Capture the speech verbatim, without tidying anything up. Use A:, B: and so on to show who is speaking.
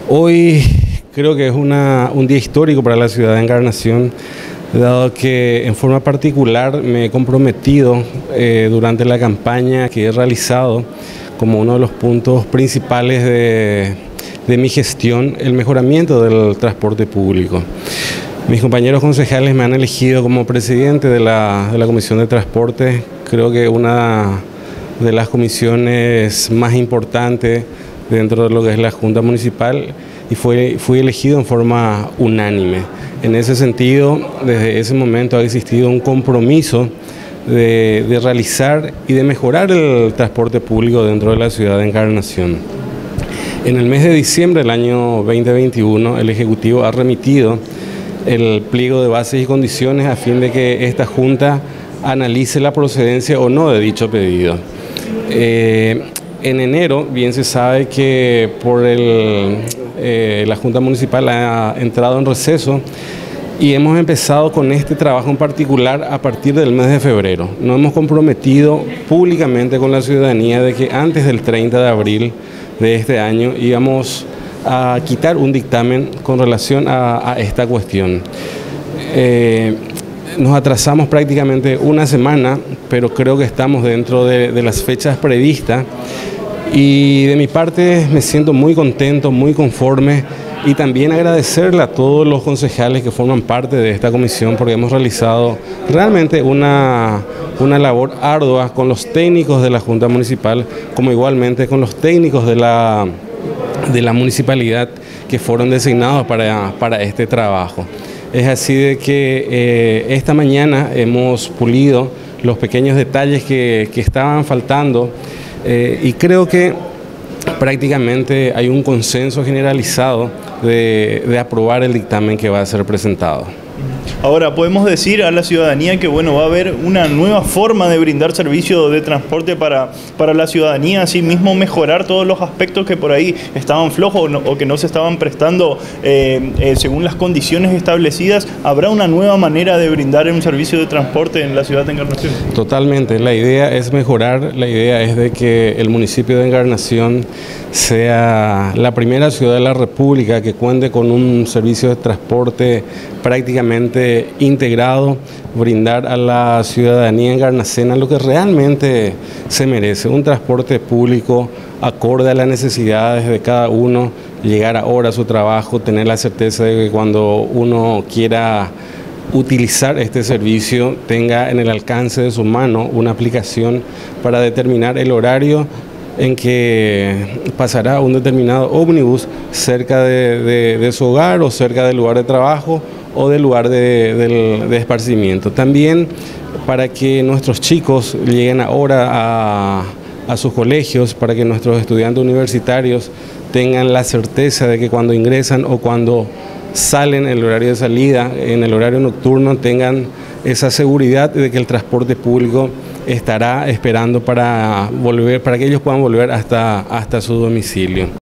A: Hoy creo que es una, un día histórico para la ciudad de Encarnación, dado que en forma particular me he comprometido eh, durante la campaña que he realizado como uno de los puntos principales de, de mi gestión, el mejoramiento del transporte público. Mis compañeros concejales me han elegido como presidente de la, de la Comisión de Transporte, creo que una de las comisiones más importantes dentro de lo que es la Junta Municipal, y fue, fui elegido en forma unánime. En ese sentido, desde ese momento ha existido un compromiso de, de realizar y de mejorar el transporte público dentro de la ciudad de Encarnación. En el mes de diciembre del año veinte veintiuno, el Ejecutivo ha remitido el pliego de bases y condiciones a fin de que esta Junta analice la procedencia o no de dicho pedido. Eh, en enero, bien se sabe que por el, eh, la Junta Municipal ha entrado en receso y hemos empezado con este trabajo en particular a partir del mes de febrero. Nos hemos comprometido públicamente con la ciudadanía de que antes del treinta de abril de este año íbamos a quitar un dictamen con relación a, a esta cuestión. Eh, nos atrasamos prácticamente una semana, pero creo que estamos dentro de, de las fechas previstas, y de mi parte me siento muy contento, muy conforme, y también agradecerle a todos los concejales que forman parte de esta comisión, porque hemos realizado realmente una, una labor ardua con los técnicos de la Junta Municipal, como igualmente con los técnicos de la de la municipalidad que fueron designados para, para este trabajo. Es así de que eh, esta mañana hemos pulido los pequeños detalles que, que estaban faltando eh, y creo que prácticamente hay un consenso generalizado de, de aprobar el dictamen que va a ser presentado.
B: Ahora, podemos decir a la ciudadanía que bueno, va a haber una nueva forma de brindar servicio de transporte para, para la ciudadanía, así mismo mejorar todos los aspectos que por ahí estaban flojos o, no, o que no se estaban prestando eh, eh, según las condiciones establecidas. ¿Habrá una nueva manera de brindar un servicio de transporte en la ciudad de Encarnación?
A: Totalmente, la idea es mejorar, la idea es de que el municipio de Encarnación sea la primera ciudad de la República que cuente con un servicio de transporte prácticamente integrado, brindar a la ciudadanía encarnacena lo que realmente se merece, un transporte público acorde a las necesidades de cada uno, llegar a hora a su trabajo, tener la certeza de que cuando uno quiera utilizar este servicio tenga en el alcance de su mano una aplicación para determinar el horario en que pasará un determinado ómnibus cerca de, de, de su hogar o cerca del lugar de trabajo o del lugar de, de, de esparcimiento. También para que nuestros chicos lleguen ahora a, a sus colegios, para que nuestros estudiantes universitarios tengan la certeza de que cuando ingresan o cuando salen en el horario de salida, en el horario nocturno, tengan esa seguridad de que el transporte público estará esperando para volver, para que ellos puedan volver hasta, hasta su domicilio.